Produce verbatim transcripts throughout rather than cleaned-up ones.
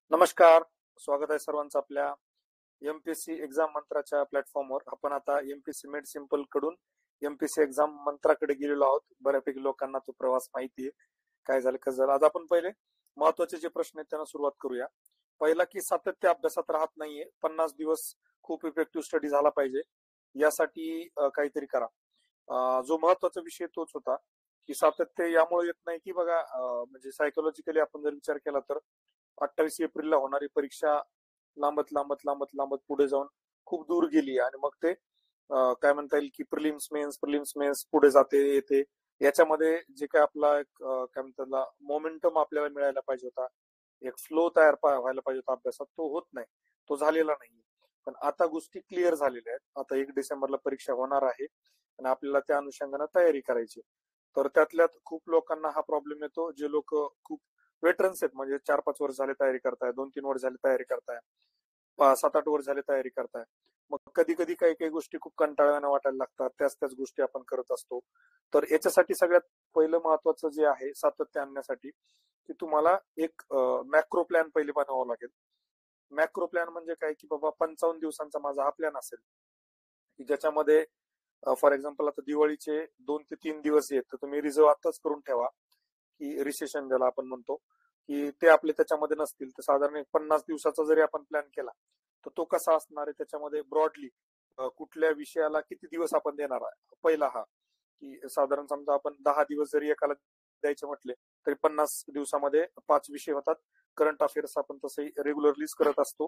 नमस्कार, स्वागत आहे सर्वांचं आपल्या एमपीएससी एक्झाम मंत्राच्या प्लॅटफॉर्मवर. आपण आता एमपीएससी मेड सिंपल कडून एमपीएससी एक्झाम मंत्राकडे गेलेलो आहोत. बऱ्यापैकी लोकांना तो प्रवास माहिती आहे, काय झालं कसं झालं. आज आपण पहिले महत्वाचे जे प्रश्न आहेत त्यांना सुरुवात करूया. पहिला की सातत्य अभ्यासात राहत नाहीये, पन्नास दिवस खूप इफेक्टिव्ह स्टडी झाला पाहिजे, यासाठी काहीतरी करा. जो महत्वाचा विषय तोच होता की सातत्य यामुळे येत नाही की बघा, म्हणजे सायकोलॉजिकली आपण जर विचार केला तर अठ्ठावीस एप्रिलला होणारी परीक्षा लांबत लांबत लांबत लांबत पुढे जाऊन खूप दूर गेली आणि मग ते काय म्हणता येईल की प्रिलिम्स मेन्स प्रिलिम्स मेन्स पुढे जाते येते. याच्यामध्ये जे काय आपला एक काय म्हणतात मोमेंटम आपल्याला मिळायला पाहिजे होता, एक फ्लो तयार व्हायला पाहिजे होता अभ्यासात, तो होत नाही, तो झालेला नाही. पण आता गोष्टी क्लिअर झालेल्या आहेत. आता एक डिसेंबरला परीक्षा होणार आहे आणि आपल्याला त्या अनुषंगाने तयारी करायची. तर त्यातल्यात खूप लोकांना हा प्रॉब्लेम येतो, जे लोक खूप वेटरन्स आहेत, म्हणजे चार पाच वर्ष झाले तयारी करताय, दोन तीन वर्ष झाले तयारी करताय, सात आठ वर्ष झाले तयारी करताय. मग कधी कधी काही काही गोष्टी खूप कंटाळवाण्या वाटायला लागतात, त्याच त्याच गोष्टी आपण करत असतो. तर याच्यासाठी सगळ्यात पहिलं महत्वाचं जे आहे सातत्य आणण्यासाठी, की तुम्हाला एक मॅक्रो प्लॅन पहिले बनवावा लागेल. मॅक्रो प्लॅन म्हणजे काय की बाबा पंचावन्न दिवसांचा माझा हा प्लॅन असेल, की ज्याच्यामध्ये फॉर एक्झाम्पल आता दिवाळीचे दोन ते तीन दिवस आहेत, तर तुम्ही रिझर्व आताच करून ठेवा की रिसेशन ज्याला आपण म्हणतो की ते आपले त्याच्यामध्ये नसतील. तर साधारण एक पन्नास दिवसाचा जरी आपण प्लॅन केला तर तो कसा असणार आहे, त्याच्यामध्ये ब्रॉडली कुठल्या विषयाला किती दिवस आपण देणार आहे. पहिला हा की साधारण समजा आपण दहा दिवस जरी एकाला द्यायचे म्हटले तरी पन्नास दिवसामध्ये पाच विषय होतात. करंट अफेअर्स आपण तसंही रेग्युलरलीच करत असतो.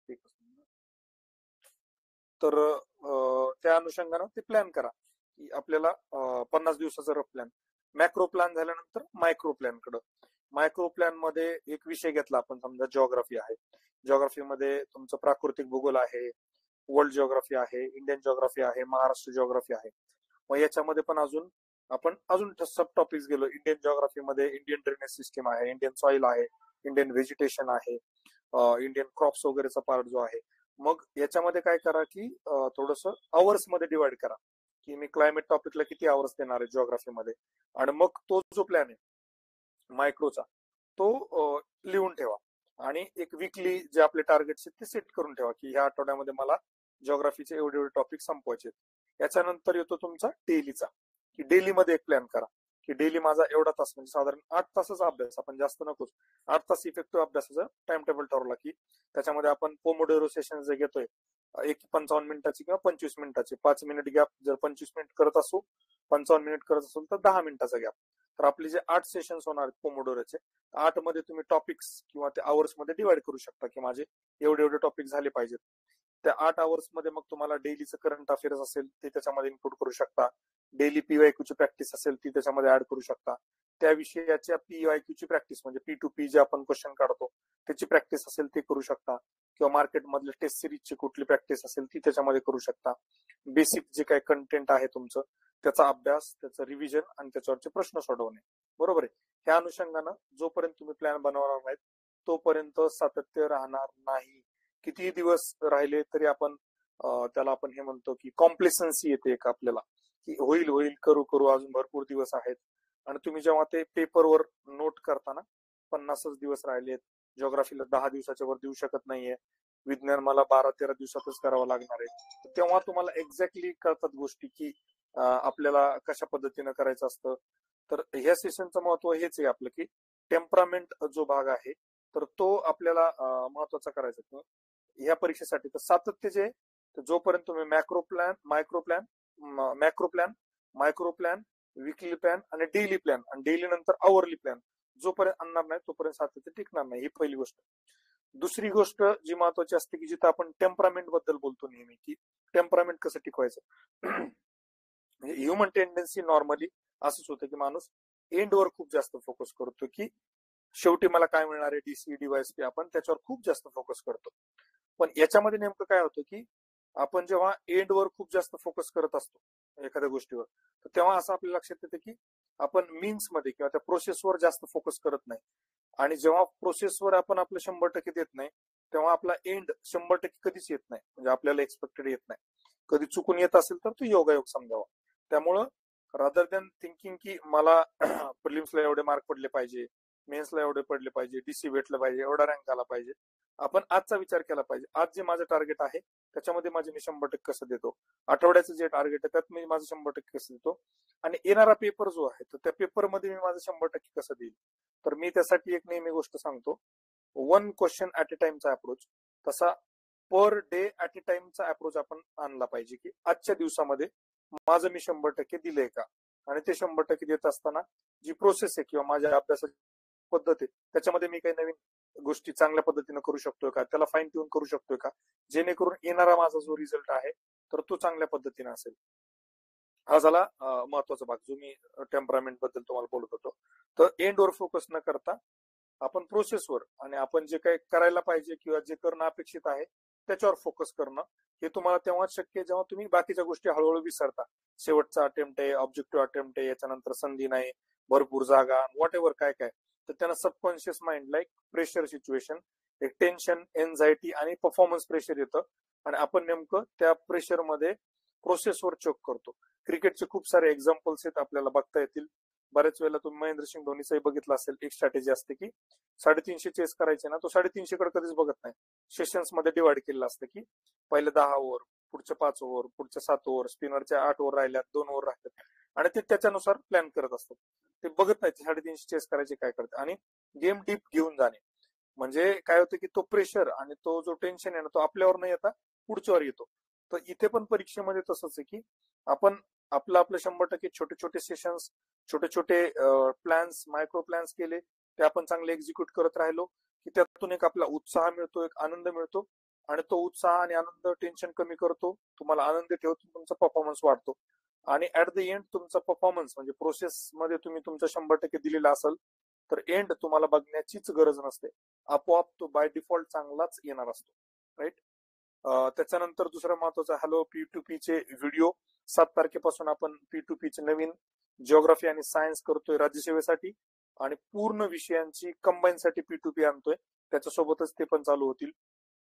तर त्या अनुषंगाने ते प्लॅन करा की आपल्याला पन्नास दिवसाचा रफ प्लॅन. मॅक्रो प्लॅन झाल्यानंतर मायक्रो प्लॅन कडे. मायक्रो प्लॅन मध्ये एक विषय घेतला आपण, समजा जिओग्राफी आहे, जिओग्राफीमध्ये तुमचं प्राकृतिक भूगोल आहे, वर्ल्ड जिओग्राफी आहे, इंडियन जिओग्राफी आहे, महाराष्ट्र जिओग्राफी आहे. मग याच्यामध्ये पण अजून आपण अजून सब टॉपिक्स गेलो. इंडियन जिओग्राफीमध्ये इंडियन ड्रेनेज सिस्टीम आहे, इंडियन सॉइल आहे, इंडियन व्हेजिटेशन आहे, इंडियन क्रॉप्स वगैरेचा पार्ट जो आहे. मग याच्यामध्ये काय करा की थोडस आवर्स मध्ये डिवाइड करा की मी क्लायमेट टॉपिकला किती आवर्स देणार आहे जिओग्राफीमध्ये, आणि मग तो जो प्लॅन आहे मायक्रोचा तो लिहून ठेवा आणि एक वीकली जे आपले टार्गेट्स आहेत ते सेट करून ठेवा की ह्या आठवड्यामध्ये मला जिओग्राफीचे एवढे एवढे टॉपिक संपवायचे. याच्यानंतर येतो तुमचा डेलीचा, की डेली मध्ये एक प्लॅन करा की डेली माझा एवढा तास, म्हणजे साधारण आठ तासाचा अभ्यास, आपण जास्त नकोच, आठ तास इफेक्टिव्ह अभ्यासाचा टाइम टेबल ठरवला की त्याच्यामध्ये आपण पोमोडोरो सेशन जे घेतोय एक पंचावन्न मिनिटाची किंवा पंचवीस मिनिटाची, पाच मिनिट गॅप, जर पंचवीस मिनिट करत असू पंचावन्न मिनिट करत असेल तर दहा मिनिटाचा गॅप. तर आपले जे आठ सेशन्स होणार आहेत पोमोडोरोचे, आठ मध्ये तुम्ही टॉपिक्स किंवा ते आवर्स मध्ये डिवाइड करू शकता की माझे एवढे एवढे टॉपिक झाले पाहिजेत. त्या आठ आवर्स मध्ये मग तुम्हाला डेलीचं करंट अफेअर्स असेल ते त्याच्यामध्ये इन्क्लूड करू शकता, डेली पीवायक्यूची प्रॅक्टिस असेल ती त्याच्यामध्ये ऍड करू शकता, त्या विषयाच्या पीवायक्यूची प्रॅक्टिस म्हणजे पी टू पी जे आपण क्वेश्चन काढतो त्याची प्रॅक्टिस असेल ती करू शकता, किंवा मार्केट मधले टेस्ट सिरीजची कुठली प्रॅक्टिस असेल ती त्याच्यामध्ये करू शकता. बेसिक जे काही कंटेंट आहे तुमचं त्याचा अभ्यास, त्याचं रिव्हिजन आणि त्याच्यावरचे प्रश्न सोडवणे, बरोबर आहे. ह्या अनुषंगानं जोपर्यंत तुम्ही प्लॅन बनवणार नाहीत तोपर्यंत सातत्य राहणार नाही. कितीही दिवस राहिले तरी आपण त्याला आपण हे म्हणतो की कॉम्प्लेसन्सी येते एक आपल्याला, की होईल होईल करू करू अजून भरपूर दिवस आहेत. आणि तुम्ही जेव्हा ते पेपरवर नोट करताना पन्नासच दिवस राहिलेत, जिओग्राफीला दहा दिवसाच्या वर देऊ शकत नाहीये, विज्ञान मला बारा तेरा दिवसातच करावं लागणार आहे, तेव्हा तुम्हाला एक्झॅक्टली कळतात गोष्टी की आपल्याला कशा पद्धतीनं करायचं असतं. तर ह्या सेशनचं महत्व हेच आहे आपलं की टेम्परामेंट जो भाग आहे तर तो आपल्याला महत्वाचा करायचा ह्या परीक्षेसाठी. तर सातत्य जे जोपर्यंत तुम्ही macro plan micro plan macro plan micro plan weekly plan आणि डेली प्लॅन आणि डेली नंतर आवरली प्लॅन जोपर्यंत आणणार नाही तोपर्यंत सातत्य टिकणार नाही, ही पहिली गोष्ट. दुसरी गोष्ट जी महत्वाची असते की जिथं आपण टेम्परामेंट बद्दल बोलतो नेहमी, की टेम्परामेंट कसं टिकवायचं. ह्युमन टेंडन्सी नॉर्मली असंच होतं की माणूस एंडवर खूप जास्त फोकस करतो की शेवटी मला काय मिळणार आहे डीसी डीवायएसपी, आपण त्याच्यावर खूप जास्त फोकस करतो. पण याच्यामध्ये नेमकं काय होतं की आपण जेव्हा एंडवर खूप जास्त फोकस करत असतो एखाद्या गोष्टीवर, तर तेव्हा असं आपल्या लक्षात येतं की आपण मीन्स मध्ये किंवा त्या प्रोसेसवर जास्त फोकस करत नाही. आणि जेव्हा प्रोसेसवर आपण आपलं शंभर टक्के देत नाही तेव्हा आपला एंड शंभर टक्के कधीच येत नाही, म्हणजे आपल्याला एक्सपेक्टेड येत नाही. कधी चुकून येत असेल तर तो योगायोग समजावा. त्यामुळं रादर दॅन थिंकिंग की मला प्रिलिम्सला एवढे मार्क पडले पाहिजे मेन्सला एवढे पडले पाहिजे, डीसी भेटलं पाहिजे, एवढा रँक आला पाहिजे. आपण आजचा विचार केला पाहिजे. आज जे माझं टार्गेट आहे त्याच्यामध्ये माझे मी शंभर टक्के कसं देतो, आठवड्याचं जे टार्गेट आहे त्यात मी माझं शंभर टक्के कसं देतो, आणि येणारा पेपर जो आहे तर त्या पेपरमध्ये मी माझं शंभर टक्के कसं देईल. तर मी त्यासाठी एक नेहमी गोष्ट सांगतो, वन क्वेश्चन ऍट अ टाइमचा अप्रोच. तसा पर डे ऍट अ टाइमचा अप्रोच आपण आणला पाहिजे, की आजच्या दिवसामध्ये माझं मी शंभर टक्के दिलंय का, आणि ते शंभर टक्के देत असताना जी प्रोसेस आहे किंवा माझ्या अभ्यासाची पद्धत आहे त्याच्यामध्ये मी काही नवीन गोष्टी चांगल्या पद्धतीने करू शकतोय का, त्याला फाईन ट्यून करू शकतोय का, जेणेकरून येणारा माझा जो रिझल्ट आहे तर तो चांगल्या पद्धतीने असेल. हा झाला महत्वाचा भाग जो मी टेम्परामेंट बद्दल तुम्हाला बोलत होतो. तर एंडवर फोकस न करता आपण प्रोसेसवर आणि आपण जे काही करायला पाहिजे किंवा जे करणं अपेक्षित आहे त्याच्यावर फोकस करणं, हे तुम्हाला तेव्हाच शक्य आहे जेव्हा तुम्ही बाकीच्या गोष्टी हळूहळू विसरता. शेवटचा अटेम्प्ट आहे, ऑब्जेक्टिव्ह अटेम्प्ट आहे, याच्यानंतर संधी नाही, भरपूर जागा, व्हॉट एव्हर काय काय, तर त्यांना सबकॉन्शियस माइंडला एक प्रेशर सिच्युएशन, एक टेन्शन, एन्झायटी आणि परफॉर्मन्स प्रेशर येतं, आणि आपण नेमकं त्या प्रेशरमध्ये प्रोसेसवर चोक करतो. क्रिकेटचे खूप सारे एक्झाम्पल्स आहेत आपल्याला बघता येतील. बऱ्याच वेळेला तुम्ही महेंद्रसिंग धोनीचाही बघितलं असेल, एक स्ट्रॅटेजी असते की साडेतीनशे चेस करायचे ना, तो साडेतीनशे कडे कधीच बघत नाही, सेशन्स मध्ये डिवाइड केलेलं असतं की पहिले दहा ओव्हर, पुढच्या पाच ओव्हर, पुढच्या सात ओव्हर, स्पिनरच्या आठ ओव्हर राहिल्यात, दोन ओव्हर राहतात, आणि ते त्याच्यानुसार प्लॅन करत असतात. ते बघत नाही साडेतीनशे चेस करायचे काय करते, आणि गेम डीप घेऊन जाणे म्हणजे काय होतं की तो प्रेशर आणि तो जो टेन्शन आहे ना तो आपल्यावर नाही येता पुढच्यावर येतो. तर इथे पण परीक्षेमध्ये तसंच आहे की आपण आपलं आपलं शंभर टक्के छोटे छोटे सेशन्स, छोटे छोटे प्लॅन्स, मायक्रो प्लॅन्स केले, ते आपण चांगले एक्झिक्यूट करत राहिलो की त्यातून एक आपला उत्साह मिळतो, एक आनंद मिळतो, आणि तो उत्साह आणि आनंद टेन्शन कमी करतो, तुम्हाला आनंद ठेवतो, तुमचा परफॉर्मन्स वाढतो, आणि ऍट द एंड तुमचा परफॉर्मन्स म्हणजे प्रोसेस मध्ये तुम्ही तुमचा शंभर टक्के दिलेला असेल तर एंड तुम्हाला बघण्याचीच गरज नसते, आपोआप तो बाय डिफॉल्ट चांगलाच येणार असतो. राईट. त्याच्यानंतर दुसरं महत्वाचं, हॅलो पी टू पी चे व्हिडिओ. सात तारखेपासून आपण पी टू पी चे नवीन जिओग्राफी आणि सायन्स करतोय राज्यसेवेसाठी, आणि पूर्ण विषयांची कंबाईन साठी पी टू पी आणतोय, त्याच्यासोबतच ते पण चालू होतील.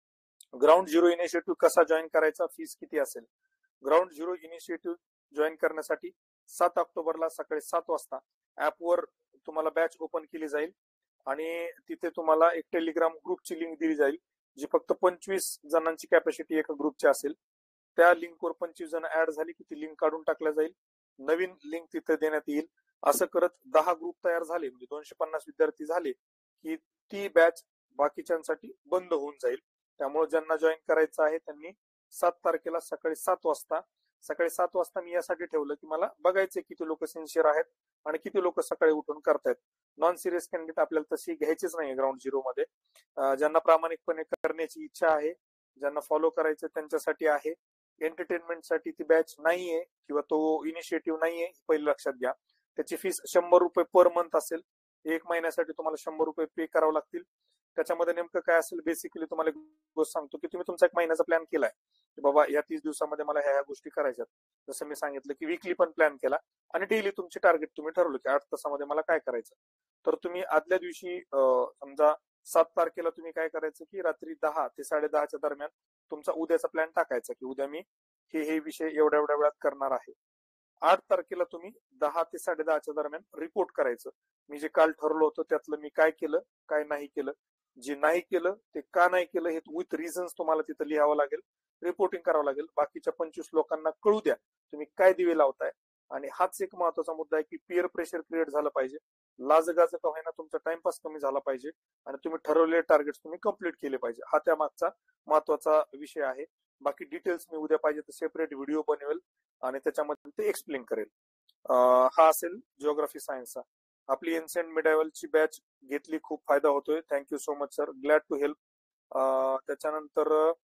ग्राउंड झिरो इनिशिएटिव्ह कसा जॉईन करायचा, फीस किती असेल. ग्राउंड झिरो इनिशिएटिव्ह जॉईन करण्यासाठी सात ऑक्टोबरला सकाळी सात वाजता ऍपवर तुम्हाला बॅच ओपन केली जाईल, आणि तिथे तुम्हाला एक टेलिग्राम ग्रुपची लिंक दिली जाईल जी फक्त पंचवीस जणांची कॅपॅसिटी एका ग्रुपची असेल. त्या लिंकवर पंचवीस जण ऍड झाली की ती लिंक काढून टाकल्या जाईल, नवीन लिंक तिथे देण्यात येईल. असं करत दहा ग्रुप तयार झाले म्हणजे दोनशे पन्नास विद्यार्थी झाले की ती बॅच बाकीच्यांसाठी बंद होऊन जाईल. त्यामुळे ज्यांना जॉईन करायचं आहे त्यांनी सात तारखेला सकाळी सात वाजता सकाळी सात वाजता मी यासाठी ठेवलं की मला बघायचे किती लोक सिन्सिअर आहेत आणि किती लोक सकाळी उठून करतायत. नॉन सिरियस कॅन्डिडेट आपल्याला तशी घ्यायचीच नाही ग्राउंड झिरो मध्ये. ज्यांना प्रामाणिकपणे करण्याची इच्छा आहे, ज्यांना फॉलो करायचं त्यांच्यासाठी आहे. एंटरटेनमेंटसाठी ती बॅच नाहीये किंवा तो इनिशिएटिव्ह नाहीये, पहिलं लक्षात घ्या. त्याची फीस शंभर रुपये पर मंथ असेल. एक महिन्यासाठी तुम्हाला शंभर रुपये पे करावं लागतील. त्याच्यामध्ये नेमकं काय असेल, बेसिकली तुम्हाला एक गोष्ट सांगतो की तुम्ही तुमचा एक महिन्याचा प्लॅन केलाय की बाबा या तीस दिवसामध्ये मला ह्या ह्या गोष्टी करायच्यात. जसं मी सांगितलं की वीकली पण प्लॅन केला आणि डेली तुमचे टार्गेट तुम्ही ठरवलं की आठ तासामध्ये मला काय करायचं. तर तुम्ही आदल्या दिवशी समजा सात तारखेला तुम्ही काय करायचं की रात्री दहा ते साडे दहाच्या दरम्यान तुमचा उद्याचा प्लॅन टाकायचा की उद्या मी हे हे विषय एवढ्या एवढ्या वेळात करणार आहे. आठ तारखेला तुम्ही दहा ते साडे दहाच्या दरम्यान रिपोर्ट करायचं, मी जे काल ठरवलं होतं त्यातलं मी काय केलं, काय नाही केलं, जे नाही केलं ते का नाही केलं हे विथ रिझन्स तुम्हाला तिथं लिहावं लागेल, रिपोर्टिंग करावं लागेल. बाकीच्या पंचवीस लोकांना कळू द्या तुम्ही काय दिवे लावताय. आणि हाच एक महत्वाचा मुद्दा आहे की पिअर प्रेशर क्रिएट झालं पाहिजे, लाजगाज का होईना तुमचा टाइमपास कमी झाला पाहिजे आणि तुम्ही ठरवलेले टार्गेट्स तुम्ही कम्प्लीट केले पाहिजे. हा त्या मागचा महत्वाचा विषय आहे. बाकी डिटेल्स मी उद्या पाहिजे तर सेपरेट व्हिडिओ बनवेल आणि त्याच्यामध्ये ते एक्सप्लेन करेल. हा असेल जिओग्राफी सायन्सचा. आपली एन्सेंट मिडायवलची बॅच घेतली, खूप फायदा होतोय. Thank you so much sir, glad to help. त्याच्यानंतर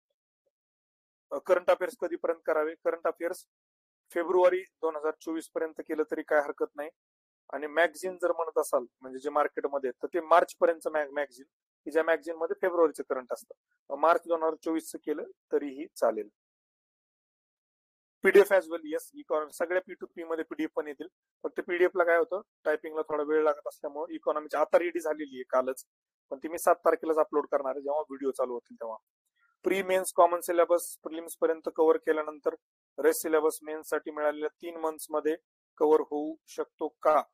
करंट अफेअर्स कधीपर्यंत करावे, करंट अफेअर्स फेब्रुवारी दोन हजार चोवीस पर्यंत केलं तरी काय हरकत नाही. आणि मॅगझिन जर म्हणत असाल म्हणजे जे मार्केटमध्ये तर ते मार्च पर्यंत मॅगझिन की ज्या मॅगझिन मध्ये फेब्रुवारीचं करंट असतं, मार्च दोन हजार चोवीस चं केलं तरीही चालेल. PDF as well, yes. Economy सगळ्या पी टू पी मध्ये पीडीएफ पण येतील. फक्त पीडीएफ ला काय होतं, टायपिंगला थोडा वेळ लागत असल्यामुळे इकॉनॉमीची आता रेडी झालेली आहे कालच, पण ती मी सात तारखेलाच अपलोड करणार आहे जेव्हा व्हिडिओ चालू होतील तेव्हा. Pre mains common syllabus prelims पर्यंत कव्हर केल्यानंतर रेस्ट सिलेबस मेन्स साठी मिळालेल्या तीन मंथ्स मध्ये कव्हर होऊ शकतो का.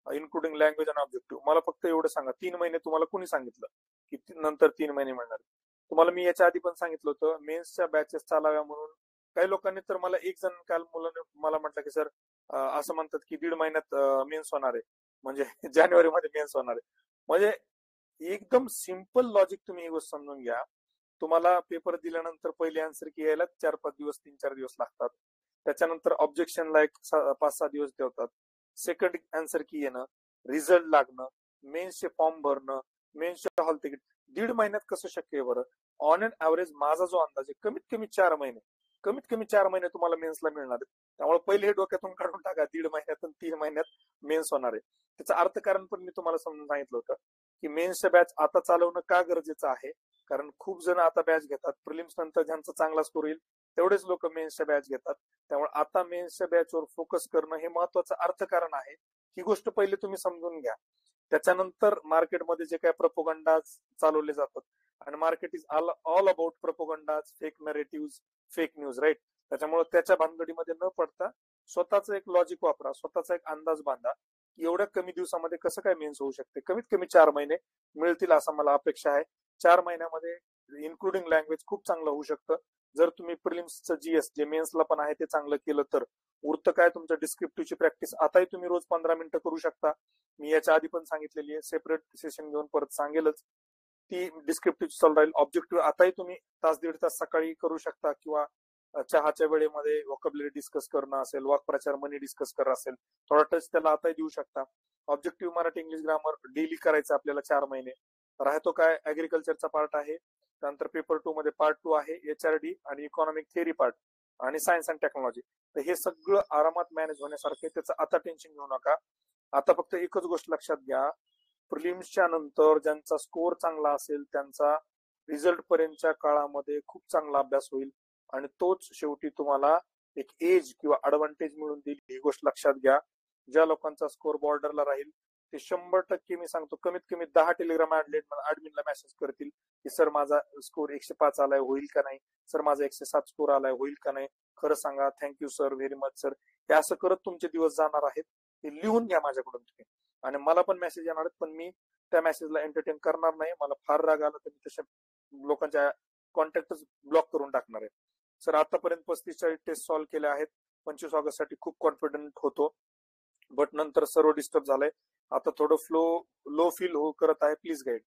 इन्क्लुडिंग लँग्वेज आणि ऑब्जेक्टिव्ह. मला फक्त एवढं सांगा, तीन महिने तुम्हाला कोणी सांगितलं की नंतर तीन महिने मिळणार? तुम्हाला मी याच्या आधी पण सांगितलं होतं मेन्सच्या बॅचेस चालाव्या म्हणून. काही लोकांनी तर मला, एक जण काल मुलाने मला म्हटलं की सर असं म्हणतात की दीड महिन्यात मेन्स होणार आहे, म्हणजे जानेवारी मध्ये मेन्स होणार आहे. म्हणजे एकदम सिम्पल लॉजिक, तुम्ही ही गोष्ट समजून घ्या. तुम्हाला पेपर दिल्यानंतर पहिले आन्सर की यायला चार पाच दिवस तीन चार दिवस लागतात. त्याच्यानंतर ऑब्जेक्शनला एक पाच सहा दिवस ठेवतात. सेकंड आन्सर की येणं, रिझल्ट लागणं, मेन्सचे फॉर्म भरणं, मेन्सचे हॉल तिकीट, दीड महिन्यात कसं शक्य आहे बरं? ऑन अन ऍव्हरेज माझा जो अंदाज आहे कमीत कमी चार महिने कमीत कमी चार महिने तुम्हाला मेन्सला मिळणार आहेत. त्यामुळे पहिले हे डोक्यातून काढून टाका, दीड महिन्यातून तीन महिन्यात मेन्स होणार आहे. त्याचं अर्थकारण पण मी तुम्हाला समजून सांगितलं होतं की मेन्सच्या बॅच आता चालवणं का गरजेचं आहे. कारण खूप जण आता बॅच घेतात, प्रिलिम्स नंतर ज्यांचा चांगला स्कोर येईल तेवढेच लोक मेन्सच्या बॅच घेतात. त्यामुळे आता मेन्सच्या बॅचवर फोकस करणं हे महत्वाचं अर्थकारण आहे. ही गोष्ट पहिले तुम्ही समजून घ्या. त्याच्यानंतर मार्केटमध्ये जे काही प्रोपोगंडा चालवले जातात, आणि market is all all about propaganda, fake narrative, fake news, right. त्याच्यामुळे त्याच्या भानगडीमध्ये न पडता स्वतःच एक लॉजिक वापरा, स्वतःचा एक अंदाज बांधा की एवढ्या कमी दिवसामध्ये कसं काय मेन्स होऊ शकते. कमीत कमी चार महिने मिळतील असं मला अपेक्षा आहे. चार महिन्यामध्ये इन्क्लुडिंग लँग्वेज खूप चांगलं होऊ शकतं. जर तुम्ही प्रिलिम्सचं जीएस जे मेन्सला पण आहे ते चांगलं केलं तर उरतं काय, तुमचं डिस्क्रिप्टिव्हची प्रॅक्टिस आताही तुम्ही रोज पंधरा मिनिटं करू शकता. मी याच्या आधी पण सांगितलेली आहे, सेपरेट सेशन घेऊन परत सांगेलच. ती डिस्क्रिप्टिव्ह चालू राहील. ऑब्जेक्टिव्ह आताही तुम्ही तास दीड तास सकाळी करू शकता, किंवा चहाच्या वेळेमध्ये वोकॅब्युलरी डिस्कस करणं असेल, वाक्प्रचार मनी डिस्कस करणं असेल, थोडा टच त्याला आताही देऊ शकता. Objective Marathi English grammar daily करायचं आपल्याला चार महिने. राहतो काय, ऍग्रिकल्चरचा पार्ट आहे, त्यानंतर पेपर टू मध्ये पार्ट टू आहे एचआरडी आणि इकॉनॉमिक थिअरी पार्ट आणि सायन्स अँड टेक्नॉलॉजी. तर हे सगळं आरामात मॅनेज होण्यासारखे, त्याचं आता टेन्शन घेऊ नका. आता फक्त एकच गोष्ट लक्षात घ्या, प्रिलिम्सच्या नंतर ज्यांचा स्कोर चांगला असेल त्यांचा रिझल्ट पर्यंतच्या काळामध्ये खूप चांगला अभ्यास होईल आणि तोच शेवटी तुम्हाला एक एज किंवा ऍडव्हान्टेज मिळून देईल. ही गोष्ट लक्षात घ्या. ज्या लोकांचा स्कोर बॉर्डरला राहील ते शंभर टक्के मी सांगतो कमीत कमी दहा टेलिग्राम ऍडमिनला मेसेज करतील की सर माझा स्कोर एकशे पाच आलाय, होईल का नाही, सर माझा एकशे सात स्कोर आलाय, होईल का नाही, खरं सांगा, thank you sir, very much sir. हे असं करत तुमचे दिवस जाणार आहेत. हे लिहून घ्या माझ्याकडून तुम्ही. आणि मला पण मेसेज येणार आहेत, पण मी त्या मेसेजला एंटरटेन करणार नाही. मला फार राग आला तर मी तशा लोकांच्या कॉन्टॅक्टच ब्लॉक करून टाकणार आहे. सर आतापर्यंत पस्तीस चाळीस टेस्ट सॉल्व्ह केल्या आहेत. पंचवीस ऑगस्ट साठी खूप कॉन्फिडंट होतो, बट नंतर सर्व डिस्टर्ब झालंय. आता थोडं फ्लो लो फील हो करत आहे. Please guide.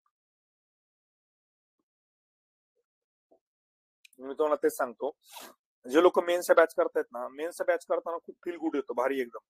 मी तुम्हाला तेच सांगतो, जे लोक मेन्सच्या बॅच करतायत ना, मेन्सच्या बॅच करताना खूप फील गुड येतो, भारी एकदम.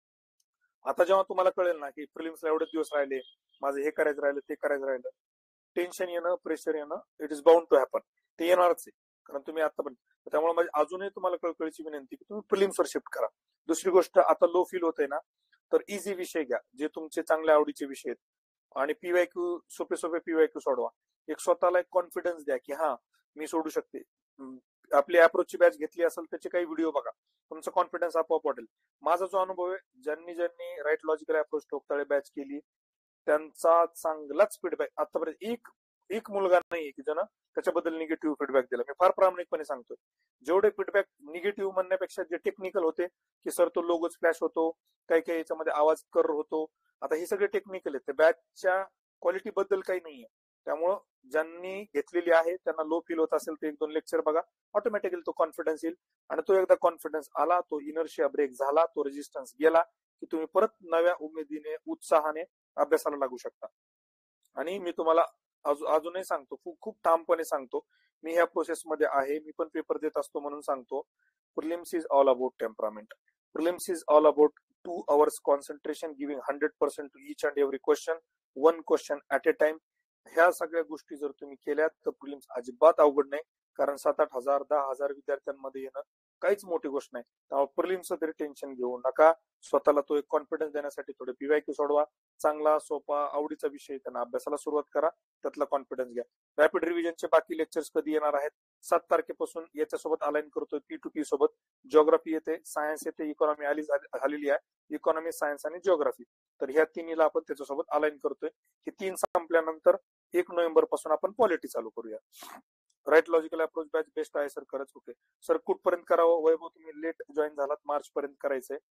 आता जेव्हा तुम्हाला कळेल ना की प्रिलिम्सला एवढे दिवस राहिले, माझं हे करायचं राहिलं, ते करायचं राहिलं, टेन्शन येणं, प्रेशर येणं, it is bound to happen. ते येणारच आहे, कारण तुम्ही आता पण. त्यामुळे माझी अजूनही तुम्हाला कळकळीची विनंती की तुम्ही प्रिलिम्सवर शिफ्ट करा. दुसरी गोष्ट, आता लो फील होतंय ना, तर इझी विषय घ्या, जे तुमचे चांगल्या आवडीचे विषय आहेत, आणि पीवायक्यू सोपे सोपे पीवायक्यू सोडवा. एक स्वतःला एक कॉन्फिडन्स द्या की हा मी सोडू शकते. आपली अप्रोचची बॅच घेतली असेल त्याचे काही व्हिडिओ बघा, तुमचा कॉन्फिडन्स आपोआप वाढेल. माझा जो अनुभव आहे, ज्यांनी ज्यांनी राईट लॉजिकल अप्रोच ठोकताळे बॅच केली त्यांचा चांगलाच फीडबॅक आतापर्यंत एक एक मुलगा नाहीये की ज्यानं त्याच्याबद्दल निगेटिव्ह फीडबॅक दिला. मी फार प्रामाणिकपणे सांगतोय, जेवढे फीडबॅक निगेटिव्ह म्हणण्यापेक्षा जे टेक्निकल होते की सर तो लोगोच फ्लॅश होतो, काही काही याच्यामध्ये आवाज कर होतो, आता हे सगळे टेक्निकल आहेत. बॅचच्या क्वालिटी बद्दल काही नाहीये. त्यामुळं ज्यांनी घेतलेली आहे त्यांना लो फील होत असेल तर एक दोन लेक्चर बघा, ऑटोमॅटिकली तो कॉन्फिडन्स येईल. आणि तो एकदा कॉन्फिडन्स आला, तो इनर्शिया ब्रेक झाला, तो रेजिस्टन्स गेला की तुम्ही परत नव्या उमेदीने, उत्साहाने अभ्यासाला लागू शकता. आणि मी तुम्हाला अजूनही सांगतो, खूप खूप ठामपणे सांगतो, मी ह्या प्रोसेसमध्ये आहे, मी पण पेपर देत असतो म्हणून सांगतो, prelims is all about temperament. Prelims is all about two hours concentration, giving hundred percent to each and every question, one question at a time. ह्या सगळ्या गोष्टी जर तुम्ही केल्यात तर प्रिलिम्स अजिबात अवघड नाही. कारण सात आठ हजार दहा हजार विद्यार्थ्यांमध्ये येणं काहीच मोठी गोष्ट नाही. त्यामुळे प्रिलिम्सचं तरी टेन्शन घेऊ नका. स्वतःला तो एक कॉन्फिडन्स देण्यासाठी थोडे पीवायक्यू सोडवा, चांगला सोपा आवडीचा विषय त्यांना अभ्यासाला सुरुवात करा, त्यातला कॉन्फिडन्स घ्या. रॅपिड रिव्हिजनचे बाकी लेक्चर्स कधी येणार आहेत, सात तारखेपासून याच्यासोबत अलाइन करतोय, पी टू पी सोबत. जिओग्राफी येते, सायन्स येते, इकॉनॉमी आली झालेली आहे, इकॉनॉमी, सायन्स आणि जिओग्राफी. तर ह्या तिन्हीला आपण त्याच्यासोबत अलाइन करतोय. हे तीन संपल्यानंतर एक नोव्हेंबर पासून आपण पॉलिटी चालू करूया. Right logical approach batch best आहे सर, खरंच. ओके सर, कुठपर्यंत करावं? वैभव, तुम्ही लेट जॉईन झालात, मार्च पर्यंत करायचंय.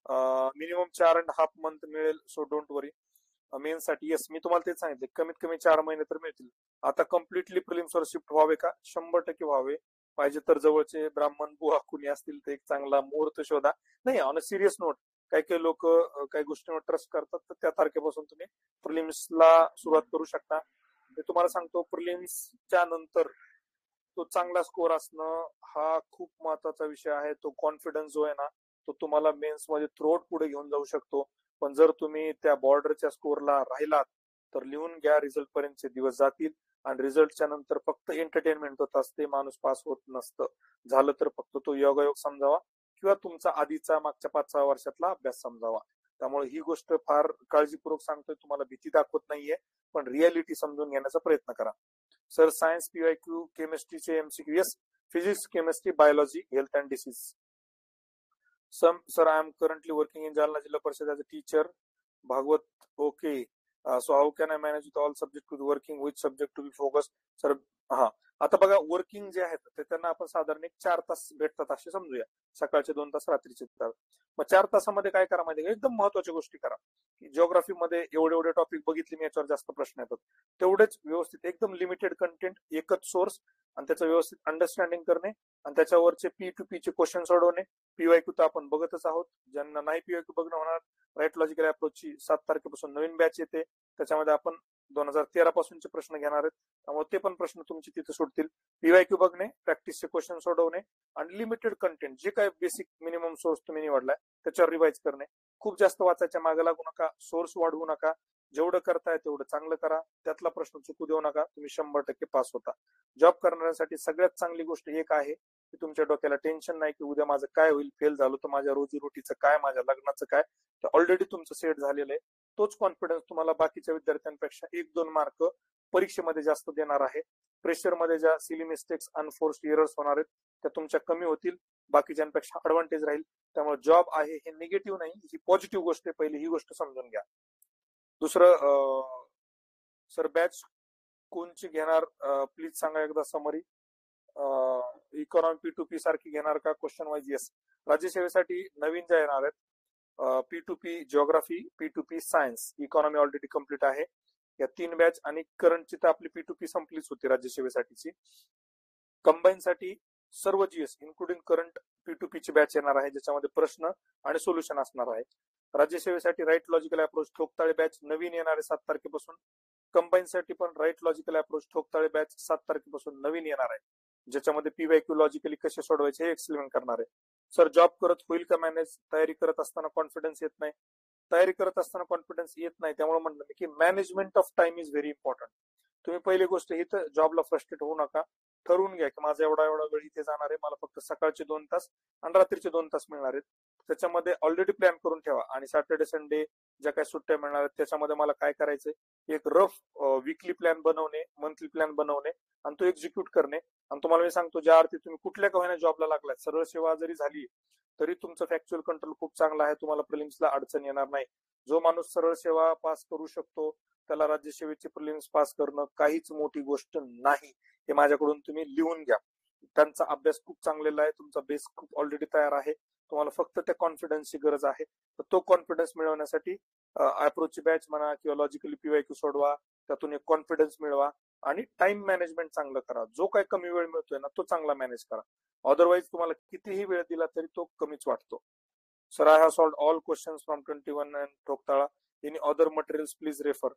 मिनिमम चार अँड हाफ मंथ मिळेल, सो डोंट वरी. मेन्स साठी येस, मी तुम्हाला तेच सांगितले, कमीत कमी चार महिने तर मिळतील. आता कम्प्लिटली प्रिलिम्सवर शिफ्ट व्हावे का? शंभर टक्के व्हावे. पाहिजे तर जवळचे ब्राह्मण बुवा कुणी असतील तर एक चांगला मुहूर्त शोधा. नाही, ऑन अ सिरियस नोट, काही काही लोक काही गोष्टींवर ट्रस्ट करतात, तर त्या तारखेपासून तुम्ही प्रिलिम्सला सुरुवात करू शकता. मी तुम्हाला सांगतो, प्रिलिम्सच्या नंतर तो चांगला स्कोर असणं हा खूप महत्वाचा विषय आहे. तो कॉन्फिडन्स जो आहे ना, तो तुम्हाला मेन्स मध्ये थ्रोट पुढे घेऊन जाऊ शकतो. पण जर तुम्ही त्या बॉर्डरच्या स्कोरला राहिलात तर लिहून घ्या, रिझल्ट पर्यंतचे दिवस जातील आणि रिझल्टच्या नंतर फक्त एंटरटेनमेंट होत असते, माणूस पास होत नसतं. झालं तर फक्त तो योगायोग समजावा किंवा तुमचा आधीचा मागच्या पाच सहा वर्षातला अभ्यास समजावा. त्यामुळे ही गोष्ट फार काळजीपूर्वक सांगतोय, तुम्हाला भीती दाखवत नाहीये, पण रियालिटी समजून घेण्याचा प्रयत्न करा. सर सायन्स पीवायक्यू केमिस्ट्रीचे MCQ. Yes, physics, chemistry, biology, health and disease. Some sir I am currently working in Jalna Zilla Parishad as a teacher. Bhagwat, okay. So how can I manage with all subject with working, which subject to be focus? Sir हा, आता बघा, working जे आहेत ते त्यांना आपण साधारण एक चार तास भेटतात असे समजूया. सकाळचे दोन तास, रात्रीचे तास. मग चार तासामध्ये काय करा माहिती, एकदम महत्वाच्या गोष्टी करा. जिओग्राफीमध्ये एवढे एवढे टॉपिक बघितले मी, याच्यावर जास्त प्रश्न येतात. तेवढेच व्यवस्थित एकदम लिमिटेड कंटेंट, एकच सोर्स, आणि त्याचं व्यवस्थित अंडरस्टँडिंग करणे आणि त्याच्यावरचे पी टू पी चे क्वेश्चन सोडवणे. पीवायक्यू तर आपण बघतच आहोत. ज्यांना नाही पीवायक्यू बघणं होणार, राईट लॉजिकल अप्रोचची सात तारखेपासून नवीन बॅच येते. त्याच्यामध्ये आपण दोन हजार तेरा पासूनचे प्रश्न घेणार आहेत, त्यामुळे ते पण प्रश्न तुमचे तिथे सुटतील. पीवायक्यू बघणे, प्रॅक्टिसचे क्वेश्चन सोडवणे आणि लिमिटेड कंटेंट, जे काय बेसिक मिनिमम सोर्स तुम्ही निवडलाय त्याच्यावर रिवाइज करणे. खूप जास्त वाचायच्या मागे लागू नका, सोर्स वाढवू नका. जेवढं करताय तेवढं चांगलं करा, त्यातला प्रश्न चुकू देऊ नका, तुम्ही शंभर टक्के पास होता. जॉब करणाऱ्यांसाठी सगळ्यात चांगली गोष्ट एक आहे की तुमच्या डोक्याला टेन्शन नाही की उद्या माझं काय होईल, फेल झालो तर माझ्या रोजीरोटीचं काय, माझ्या लग्नाचं काय. तर ऑलरेडी तुमचं सेट झालेलं आहे. तोच कॉन्फिडन्स तुम्हाला बाकीच्या विद्यार्थ्यांपेक्षा एक दोन मार्क परीक्षेमध्ये जास्त देणार आहे. प्रेशरमध्ये ज्या सिली मिस्टेक्स, अनफोर्स्ड एरर्स होणार आहेत त्या तुमच्या कमी होतील, बाकीच्यांपेक्षा ऍडव्हान्टेज राहील. त्यामुळे जॉब आहे हे निगेटिव्ह नाही, ही पॉझिटिव्ह गोष्ट आहे. पहिली ही गोष्ट समजून घ्या. दुसरं, सर बॅच कोणची घेणार, प्लीज सांगा एकदा summary. Economy P to P सारखी घेणार का? Question wise. येस, राज्यसेवेसाठी नवीन ज्या येणार आहेत, P to P geography, P to P science, economy already complete आहे. या तीन बॅच, आणि करंटची तर आपली पी टू पी संपलीच होती राज्यसेवेसाठीची. कंबाईन साठी सर्व GS including current P to P ची बॅच येणार आहे, ज्याच्यामध्ये प्रश्न आणि सोल्युशन असणार आहे. राज्यसेवेसाठी राईट लॉजिकल अप्रोच ठोकताळे बॅच नवीन येणार आहे सात तारखेपासून. कंबाईन साठी पण राईट लॉजिकल अप्रोच ठोकताळे बॅच सात तारखेपासून नवीन येणार आहे, ज्याच्यामध्ये पीवायक्यू लॉजिकली कसे सोडवायचे हे एक्सप्लेन करणार आहे. सर जॉब करत होईल का मॅनेज? तयारी करत असताना कॉन्फिडन्स येत नाही. तयारी करत असताना कॉन्फिडन्स येत नाही, त्यामुळे म्हणलं मी की management of time is very important. तुम्ही पहिली गोष्ट इथं जॉबला फ्रस्ट्रेट होऊ नका. ठरवून घ्या की माझा एवढा एवढा वेळ इथे जाणार आहे, मला फक्त सकाळचे दोन तास आणि रात्रीचे दोन तास मिळणार आहेत. त्याच्यामध्ये ऑलरेडी प्लॅन करून ठेवा. आणि सॅटर्डे संडे ज्या काही सुट्ट्या मिळणार आहेत त्याच्यामध्ये मला काय करायचंय, एक रफ वीकली प्लॅन बनवणे, मंथली प्लॅन बनवणे आणि तो एक्झिक्यूट करणे. आणि तुम्हाला मी सांगतो, ज्या अर्थी तुम्ही कुठल्या का होईना जॉबला लागलाय, सरळ सेवा जरी झाली तरी तुमचं फॅक्च्युअल कंट्रोल खूप चांगला आहे, तुम्हाला प्रिलिम्सला अडचण येणार नाही. जो माणूस सरळ सेवा पास करू शकतो त्याला राज्यसेवेची प्रिलिम्स पास करणं काहीच मोठी गोष्ट नाही. हे माझ्याकडून तुम्ही लिहून घ्या. त्यांचा अभ्यास खूप चांगलेला आहे, तुमचा बेस खूप ऑलरेडी तयार आहे, तुम्हाला फक्त त्या कॉन्फिडन्सची गरज आहे. तर तो कॉन्फिडन्स मिळवण्यासाठी अप्रोचची बॅच म्हणा किंवा लॉजिकली पीवायक्यू सोडवा, त्यातून एक कॉन्फिडन्स मिळवा आणि टाइम मॅनेजमेंट चांगलं करा. जो काही कमी वेळ मिळतोय ना तो चांगला मॅनेज करा. अदरवाईज तुम्हाला कितीही वेळ दिला तरी तो कमीच वाटतो. Sir I have solved all questions from twenty one and ठोकताळा. Any other materials please refer.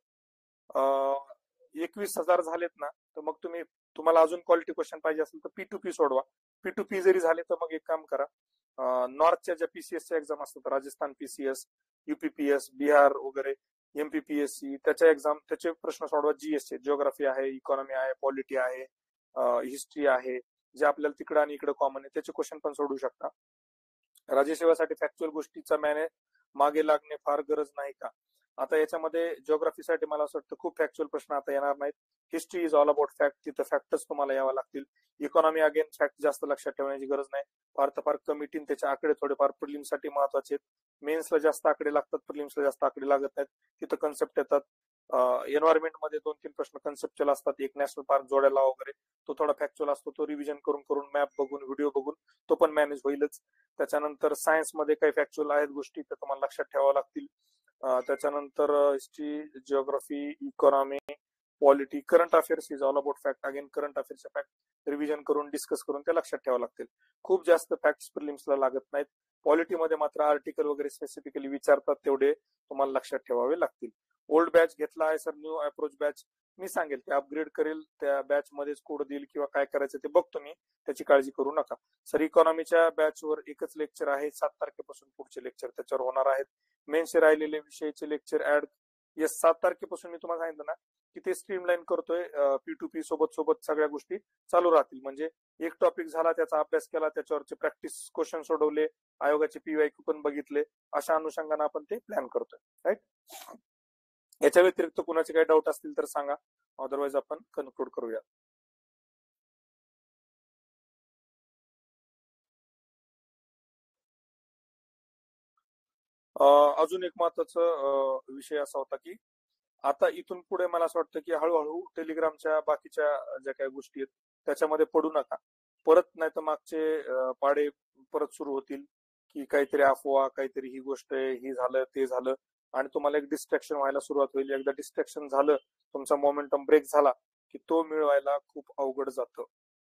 एकवीस हजार झालेत ना, तर मग तुम्ही तुम्हाला अजून क्वालिटी क्वेश्चन पाहिजे असेल तर पी टू पी सोडवा. पी टू पी जरी झाले तर मग एक काम करा, नॉर्थच्या ज्या पीसीएसच्या एक्झाम असतात, राजस्थान पीसीएस, युपीपीएस, बिहार वगैरे, एमपीपीएससी, त्याच्या एक्झाम त्याचे प्रश्न सोडवा. जीएसचे जिओग्राफी आहे, इकॉनॉमी आहे, पॉलिटी आहे, हिस्ट्री आहे, जे आपल्याला तिकडे आणि इकडे कॉमन आहे त्याचे क्वेश्चन पण सोडू शकता. राज्यसेवेसाठी फॅक्च्युअल गोष्टीचा मॅने मागे लागणे फार गरज नाही का? आता याच्यामध्ये जिओग्राफीसाठी मला असं वाटतं खूप फॅक्च्युअल प्रश्न आता येणार नाहीत. History is all about fact, तिथं फॅक्टच तुम्हाला यावं लागतील. इकॉनॉमी अगेन फॅक्ट जास्त लक्षात ठेवण्याची गरज नाही, फार तर फार कमिटीन त्याचे आकडे थोडेफार प्रिलिम्ससाठी महत्वाचे आहेत. मेन्सला जास्त आकडे लागतात, प्रिलिम्सला जास्त आकडे लागत नाहीत, तिथं कन्सेप्ट येतात. एन्व्हायरमेंट मध्ये दोन तीन प्रश्न कन्सेप्च्युअल असतात, एक नॅशनल पार्क जोड्याला वगैरे तो थोडा फॅक्च्युअल असतो, तो रिव्हिजन करून करून मॅप बघून व्हिडिओ बघून तो पण मॅनेज होईलच. त्याच्यानंतर सायन्स मध्ये काही फॅक्च्युअल आहेत गोष्टी तर तुम्हाला लक्षात ठेवाव्या लागतील. त्याच्यानंतर history, geography, economy, polity, current affairs is all about fact. Again current अफेअर्सच्या फॅक्ट रिव्हिजन करून डिस्कस करून ते लक्षात ठेवावं लागतील. खूप जास्त फॅक्ट्स प्रिलिम्सला लागत नाहीत. पॉलिटीमध्ये मात्र आर्टिकल वगैरे स्पेसिफिकली विचारतात, तेवढे तुम्हाला लक्षात ठेवावे लागतील. ओल्ड बॅच घेतला आहे सर, न्यू अप्रोच बॅच मी सांगेल ते अपग्रेड करेल, त्या बॅच मध्येच कोड देईल किंवा काय करायचं ते बघतो मी, त्याची काळजी करू नका. सर इकॉनॉमीच्या बॅचवर एकच लेक्चर आहे, सात तारखेपासून पुढचे लेक्चर त्याच्यावर होणार आहेत. मेनचे राहिलेले विषयाचे लेक्चर ऍड येस सात तारखेपासून मी तुम्हाला सांगितलं ना की ते स्ट्रीमलाईन करतोय. पी टू पी सोबत सोबत सगळ्या गोष्टी चालू राहतील. म्हणजे एक टॉपिक झाला, त्याचा अभ्यास केला, त्याच्यावरचे प्रॅक्टिस क्वेश्चन सोडवले, आयोगाचे पीवायक्यू पण बघितले, अशा अनुषंगाने आपण ते प्लॅन करतोय. राईट. याच्या व्यतिरिक्त कुणाचे काही डाऊट असतील तर सांगा, अदरवाईज आपण कन्क्लूड करूया. अजून एक महत्वाचा विषय असा होता की आता इथून पुढे मला असं वाटतं की हळूहळू टेलिग्रामच्या बाकीच्या ज्या काही गोष्टी आहेत त्याच्यामध्ये पडू नका परत, नाही तर मागचे पाडे परत सुरू होतील की काहीतरी अफवा, काहीतरी ही गोष्ट आहे, ही झालं ते झालं, आणि तुम्हाला एक डिस्ट्रॅक्शन व्हायला सुरुवात होईल. एकदा डिस्ट्रॅक्शन झालं, तुमचा मोमेंटम ब्रेक झाला की तो मिळवायला खूप अवघड जातं.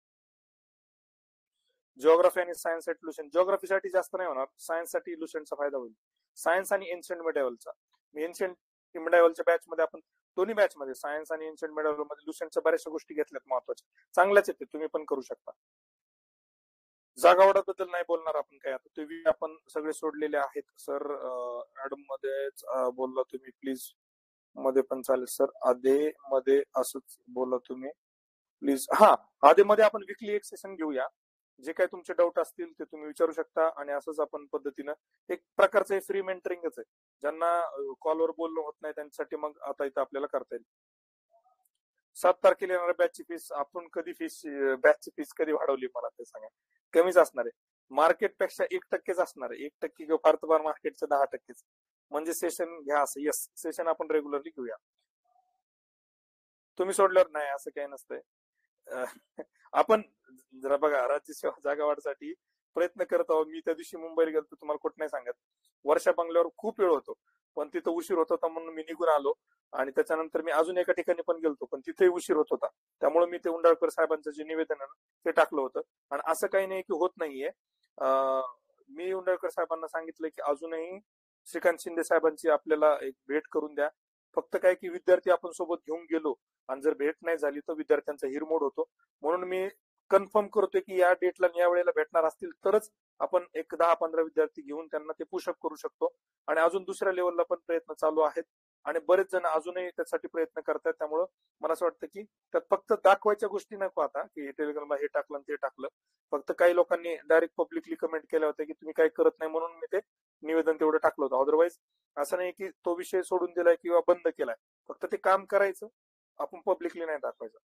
जिओग्राफी आणि सायन्स इल्युशन, जिओग्राफीसाठी जास्त नाही होणार, सायन्ससाठी इल्युशनचा फायदा होईल. सायन्स आणि एन्शियंट मिडायवलचा, एन्शियंट मिडायवलच्या बॅच मध्ये आपण दोन्ही बॅच मध्ये सायन्स आणि एन्शियंट मिडायवल मध्ये लुशनच्या बऱ्याचशा गोष्टी घेतल्यात महत्वाच्या, चांगल्याच येते, तुम्ही पण करू शकता. जागावाडाबद्दल नाही बोलणार आपण काय, आता तुम्ही आपण सगळे सोडलेले आहेत. सर ऍडम मध्येच बोलला तुम्ही, प्लीज मध्ये पण चालेल सर, आधे मध्ये असंच बोला तुम्ही प्लीज. हा, आधे मध्ये आपण वीकली एक सेशन घेऊया, जे काही तुमचे डाऊट असतील ते तुम्ही विचारू शकता, आणि असंच आपण पद्धतीनं एक प्रकारचं फ्री मेंटरिंगच आहे. ज्यांना कॉलवर बोलणं होत नाही त्यांच्यासाठी मग आता इथं आपल्याला करता येईल. सात तारखेला येणाऱ्या बॅचची फीस आपण कधी फीस बॅचची फीस कधी वाढवली मला ते सांगा. कमीच असणार आहे, मार्केटपेक्षा एक टक्केच असणार आहे, एक टक्के किंवा फार तर फार मार्केटचं दहा टक्केच. म्हणजे सेशन घ्या असं, यस सेशन आपण रेग्युलरली घेऊया. तुम्ही सोडल्यावर नाही असं काही नसतंय. आपण जरा बघा, राज्य सेवा जागा वाढसाठी प्रयत्न करत आहोत. मी त्या दिवशी मुंबईला गेलो, तुम्हाला कुठं नाही सांगत, वर्षा बंगल्यावर खूप वेळ होतो, पण तिथं उशीर होत होता म्हणून मी निघून आलो. आणि त्याच्यानंतर मी अजून एका ठिकाणी पण गेलतो, पण तिथेही उशीर होत होता, त्यामुळे मी ते उंडाळकर साहेबांचं जे निवेदन आहे ते टाकलं होतं. आणि असं काही नाही की होत नाहीये, मी उंडाळकर साहेबांना सांगितलं की अजूनही श्रीकांत शिंदे साहेबांची आपल्याला एक भेट करून द्या. फक्त काय की विद्यार्थी आपण सोबत घेऊन गेलो आणि जर भेट नाही झाली तर विद्यार्थ्यांचा हिरमोड होतो. म्हणून मी कन्फर्म करतोय की या डेटला या वेळेला भेटणार असतील तरच आपण एक दहा पंधरा विद्यार्थी घेऊन त्यांना ते पुशअप करू शकतो. आणि अजून दुसऱ्या लेवलला पण प्रयत्न चालू आहेत आणि बरेच जण अजूनही त्यासाठी प्रयत्न करतात. त्यामुळं मला असं वाटतं की त्यात फक्त दाखवायच्या गोष्टी नको आता की टेलिग्रामला हे टाकलं ते टाकलं. फक्त काही लोकांनी डायरेक्ट पब्लिकली कमेंट केल्या होत्या की तुम्ही काही करत नाही म्हणून मी ते निवेदन तेवढं टाकलं होतं. अदरवाईज असं नाही की तो विषय सोडून दिलाय किंवा बंद केलाय, फक्त ते काम करायचं, आपण पब्लिकली नाही दाखवायचं.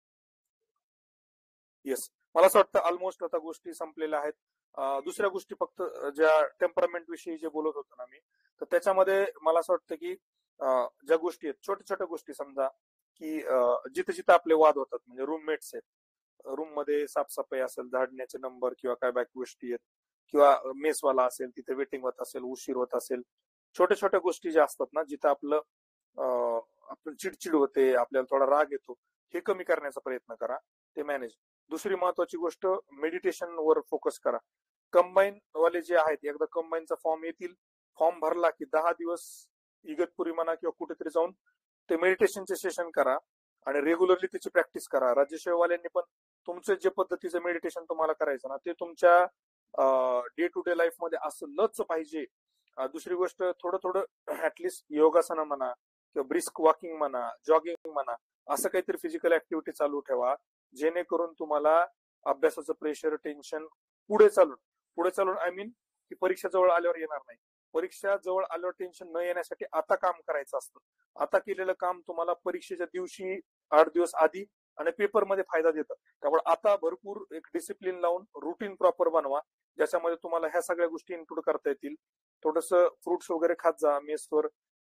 येस, मला असं वाटतं ऑलमोस्ट आता गोष्टी संपलेल्या आहेत. दुसऱ्या गोष्टी फक्त ज्या टेम्परामेंट विषयी जे बोलत होतो ना मी, तर त्याच्यामध्ये मला असं वाटतं की ज्या गोष्टी आहेत छोट्या छोट्या गोष्टी, समजा की जिथे जिथे आपले वाद होतात, म्हणजे रूममेट्स आहेत, रूम मध्ये साफसफाई असेल, झाडण्याचे नंबर किंवा काय बाकी गोष्टी आहेत, किंवा मेसवाला असेल तिथे वेटिंग होत असेल, उशीर होत असेल, छोट्या छोट्या गोष्टी ज्या असतात ना जिथं आपलं आपण चिडचिड होते, आपल्याला थोडा राग येतो, हे कमी करण्याचा प्रयत्न करा, ते मॅनेज. दुसरी महत्वाची गोष्ट, मेडिटेशन वर फोकस करा. कंबाईन वाले जे आहेत, एकदा कंबाईनचा फॉर्म येतील, फॉर्म भरला की दहा दिवस इगतपुरी म्हणा किंवा कुठेतरी जाऊन ते मेडिटेशनचे सेशन करा आणि रेग्युलरली त्याची प्रॅक्टिस करा. राज्यसेवाल्यांनी पण तुमचं जे पद्धतीचं मेडिटेशन तुम्हाला करायचं ना ते तुमच्या डे टू डे लाईफ मध्ये असलंच पाहिजे. दुसरी गोष्ट, थोडं थोडं ऍटलिस्ट योगासनं म्हणा किंवा ब्रिस्क वॉकिंग म्हणा, जॉगिंग म्हणा, असं काहीतरी फिजिकल ऍक्टिव्हिटी चालू ठेवा, जेणेकरून तुम्हाला अभ्यासाचं प्रेशर, टेन्शन पुढे चालून पुढे चालून आय मीन की परीक्षा जवळ आल्यावर येणार नाही. परीक्षा जवळ आल्यावर टेन्शन न येण्यासाठी आता काम करायचं असतं. आता केलेलं काम तुम्हाला परीक्षेच्या दिवशी, आठ दिवस आधी आणि पेपरमध्ये फायदा देतं. त्यामुळे आता भरपूर एक डिसिप्लिन लावून रुटीन प्रॉपर बनवा, ज्याच्यामध्ये तुम्हाला ह्या सगळ्या गोष्टी इन्क्लूड करता येतील. थोडंसं फ्रुट्स वगैरे खात जा, मेसवर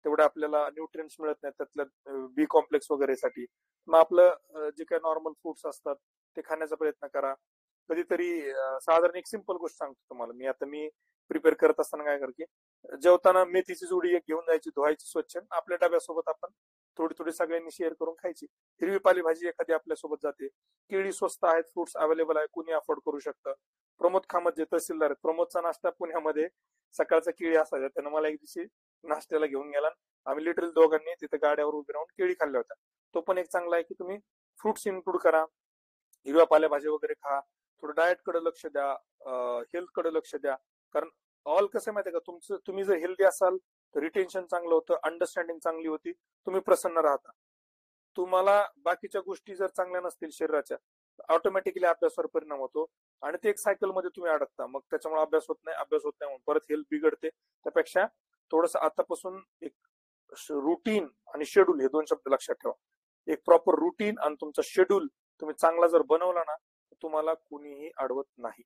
तेवढे आपल्याला न्यूट्रिएंट्स मिळत नाही त्यातल्या बी कॉम्प्लेक्स वगैरे साठी. मग आपलं जे काही नॉर्मल फ्रुट्स असतात ते खाण्याचा प्रयत्न करा. कधीतरी साधारण एक सिंपल गोष्ट सांगतो तुम्हाला मी. आता मी प्रिपेअर करत असताना काय करते, जेवताना मेथीची जोडी एक घेऊन जायची, धुवायची स्वच्छ, आपल्या डब्यासोबत आपण थोडी थोडी सगळ्यांनी शेअर करून खायची. हिरवी पालेभाजी एखादी आपल्यासोबत जाते. केळी स्वस्त आहेत, फ्रुट्स अवेलेबल आहे, कुणी अफोर्ड करू शकतं. प्रमोद कामत जे तहसीलदार आहेत, प्रमोदचा नाश्ता पुण्यामध्ये सकाळचा केळी असायचा. त्यानं मला एक दिवशी नाश्त्याला घेऊन गेला. आम्ही लिटरली दोघांनी तिथे गाड्यावर उभे राहून केळी खाल्ल्या होत्या. तो पण एक चांगला आहे की तुम्ही फ्रुट्स इन्क्लूड करा, हिरव्या पालेभाजी वगैरे खा, थोडं डाएट कडे लक्ष द्या, हेल्थ कडे लक्ष द्या. कारण ऑल कसं माहितीये का, तुमचं तुम्ही जर हेल्दी असाल तर रिटेन्शन चांगलं होतं, अंडरस्टँडिंग चांगली होती, तुम्ही प्रसन्न राहता. तुम्हाला बाकीच्या गोष्टी जर चांगल्या नसतील शरीराच्या, ऑटोमॅटिकली अभ्यासावर परिणाम होतो आणि ते एक सायकल मध्ये तुम्ही अडकता. मग त्याच्यामुळे अभ्यास होत नाही, अभ्यास होत नाही म्हणून परत हेल्थ बिघडते. त्यापेक्षा थोडस आतापासून एक रुटीन आणि शेड्यूल हे दोन शब्द लक्षात ठेवा. एक प्रॉपर रुटीन आणि तुमचा शेड्यूल तुम्ही चांगला जर बनवला ना, तुम्हाला कुणीही अडवत नाही.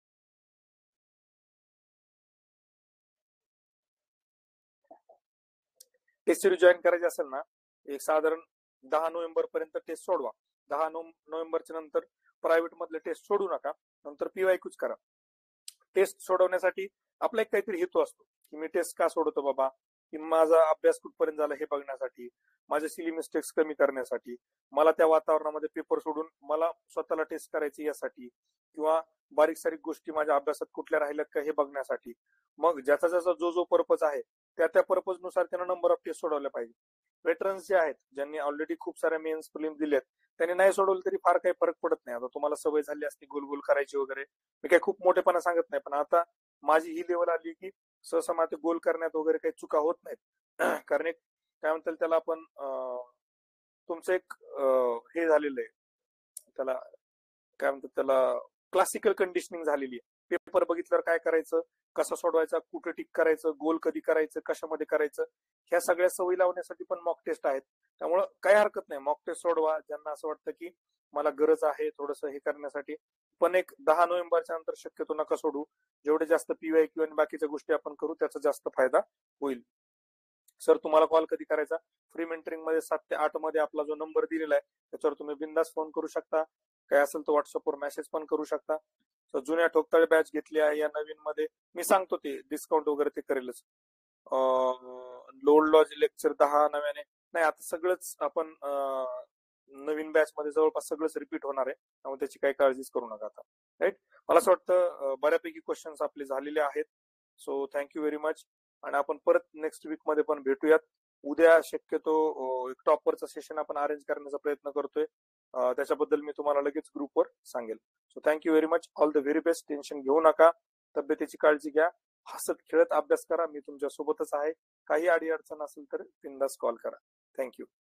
टेस्ट सिरीज जॉईन करायची असेल ना, एक साधारण दहा नोव्हेंबर पर्यंत टेस्ट सोडवा. दहा नोव्हेंबरच्या नंतर प्रायव्हेट मधले टेस्ट सोडू नका, नंतर पीवायक्यूच करा. टेस्ट सोडवण्यासाठी आपला एक काहीतरी हेतू असतो की मी टेस्ट का सोडवतो बाबा, की माझा अभ्यास कुठपर्यंत झाला हे बघण्यासाठी, माझे सिली मिस्टेक्स कमी करण्यासाठी, मला त्या वातावरणामध्ये पेपर सोडून मला स्वतःला टेस्ट करायची यासाठी, किंवा बारीक सारीक गोष्टी माझ्या अभ्यासात कुठल्या राहिल्यात का हे बघण्यासाठी. मग ज्याचा ज्याचा जो जो पर्पज आहे त्या त्या पर्पज नुसार त्यांना नंबर ऑफ टेस्ट सोडवल्या पाहिजे. वेटरन्स जे आहेत, ज्यांनी ऑलरेडी खूप साऱ्या मेन्स प्रिलिम्स दिलेत, त्यांनी नाही सोडवलं तरी फार काही फरक पडत नाही. आता तुम्हाला सवय झाली असते गोल गोल करायची वगैरे, मी काही खूप मोठेपणा सांगत नाही, पण आता माझी ही लेवल आली की सहसा माझे गोल करण्यात वगैरे काही चुका होत नाहीत. कारण एक काय म्हणतात त्याला आपण, तुमचं एक हे झालेलं आहे त्याला, काय म्हणतात त्याला, क्लासिकल कंडिशनिंग झालेली आहे. पेपर बघितल्यावर काय करायचं, कसं सोडवायचा, कुठं टिक करायचं, गोल कधी करायचं, कशामध्ये करायचं, ह्या सगळ्या सवयी लावण्यासाठी पण मॉक टेस्ट आहेत. त्यामुळं काही हरकत नाही, मॉक टेस्ट सोडवा ज्यांना असं वाटतं की मला गरज आहे थोडंसं हे करण्यासाठी. पण एक दहा नोव्हेंबरच्या नंतर शक्यतो नका सोडू. जेवढे जास्त पीवायक्यू आणि बाकीच्या गोष्टी आपण करू त्याचा जास्त फायदा होईल. सर तुम्हाला कॉल कधी करायचा, फ्री मेंटरिंग मध्ये सात ते आठ मध्ये आपला जो नंबर दिलेला आहे त्याच्यावर तुम्ही बिंदास फोन करू शकता. काय असेल तर व्हॉट्सअपवर मेसेज पण करू शकता. तर जुन्या ठोकताळे बॅच घेतली आहे, या नवीन मध्ये मी सांगतो ते डिस्काउंट वगैरे ते करेलच. लोड लॉज लेक्चर दहा नव्याने नाही, आता सगळंच आपण नवीन बॅच मध्ये जवळपास सगळंच रिपीट होणार आहे, त्यामुळे त्याची काही काळजीच करू नका आता. राईट, मला असं वाटतं बऱ्यापैकी क्वेश्चन्स आपले झालेले आहेत. सो थँक्यू व्हेरी मच, आणि आपण परत नेक्स्ट वीक मध्ये पण भेटूयात. उद्या शक्यतो एक टॉपरचा सेशन आपण अरेंज करण्याचा प्रयत्न करतोय, त्याच्याबद्दल मी तुम्हाला लगेच ग्रुपवर सांगेल. So thank you very much, all the very best. Tension घेऊ नका, तब्येतीची काळजी घ्या, हसत खेळत अभ्यास करा, मी तुमच्या सोबतच आहे. काही अडी अडचण असेल तर बिंदास कॉल करा. थँक्यू.